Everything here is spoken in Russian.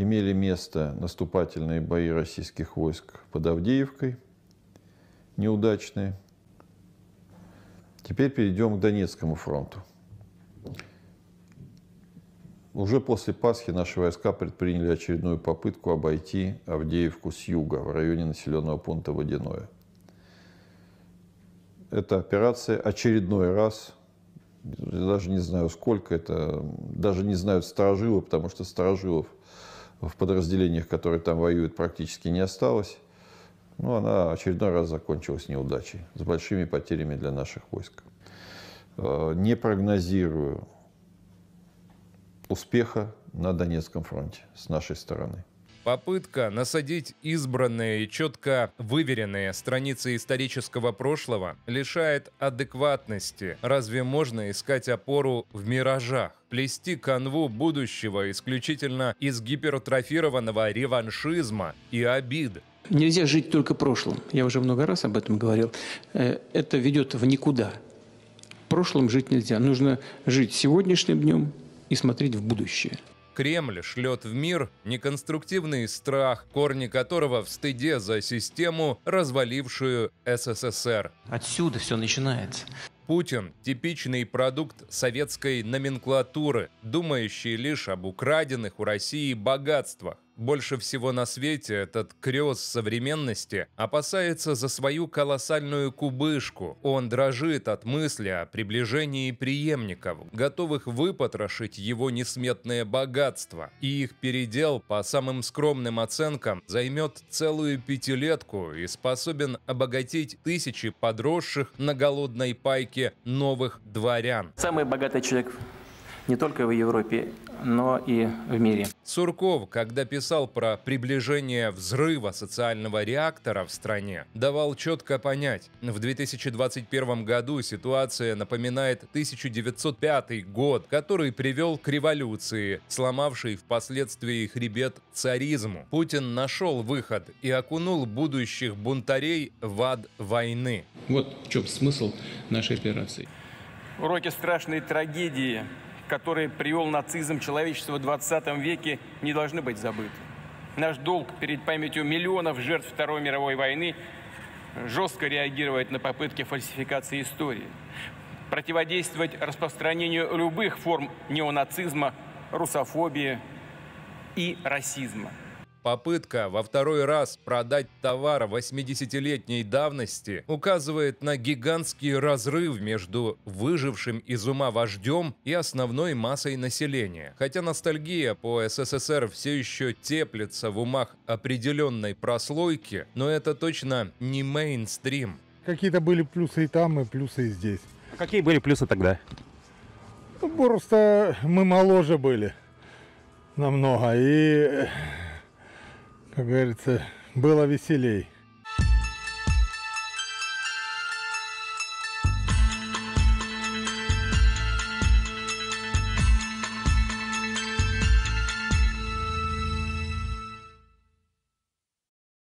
имели место наступательные бои российских войск под Авдеевкой, неудачные. Теперь перейдем к Донецкому фронту. Уже после Пасхи наши войска предприняли очередную попытку обойти Авдеевку с юга, в районе населенного пункта Водяное. Эта операция очередной раз, даже не знаю сколько это, даже не знают старожилы, потому что старожилов в подразделениях, которые там воюют, практически не осталось. Но она очередной раз закончилась неудачей, с большими потерями для наших войск. Не прогнозирую успеха на Донецком фронте с нашей стороны. Попытка насадить избранные и четко выверенные страницы исторического прошлого лишает адекватности. Разве можно искать опору в миражах? Плести канву будущего исключительно из гипертрофированного реваншизма и обид? Нельзя жить только прошлым. Я уже много раз об этом говорил. Это ведет в никуда. Прошлым жить нельзя. Нужно жить сегодняшним днем и смотреть в будущее. Кремль шлет в мир неконструктивный страх, корни которого в стыде за систему, развалившую СССР. Отсюда все начинается. Путин – типичный продукт советской номенклатуры, думающий лишь об украденных у России богатствах. Больше всего на свете этот крест современности опасается за свою колоссальную кубышку. Он дрожит от мысли о приближении преемников, готовых выпотрошить его несметное богатство. И их передел, по самым скромным оценкам, займет целую пятилетку и способен обогатить тысячи подросших на голодной пайке новых дворян. Самый богатый человек не только в Европе, но и в мире. Сурков, когда писал про приближение взрыва социального реактора в стране, давал четко понять, в 2021 году ситуация напоминает 1905 год, который привел к революции, сломавшей впоследствии хребет царизму. Путин нашел выход и окунул будущих бунтарей в ад войны. Вот в чем смысл нашей операции. Уроки страшной трагедии, который привел нацизм человечества в 20 веке, не должны быть забыты. Наш долг перед памятью миллионов жертв Второй мировой войны жестко реагировать на попытки фальсификации истории, противодействовать распространению любых форм неонацизма, русофобии и расизма. Попытка во второй раз продать товар 80-летней давности указывает на гигантский разрыв между выжившим из ума вождем и основной массой населения. Хотя ностальгия по СССР все еще теплится в умах определенной прослойки, но это точно не мейнстрим. Какие-то были плюсы и там, и плюсы и здесь. Какие были плюсы тогда? Просто мы моложе были намного, и, как говорится, было веселей.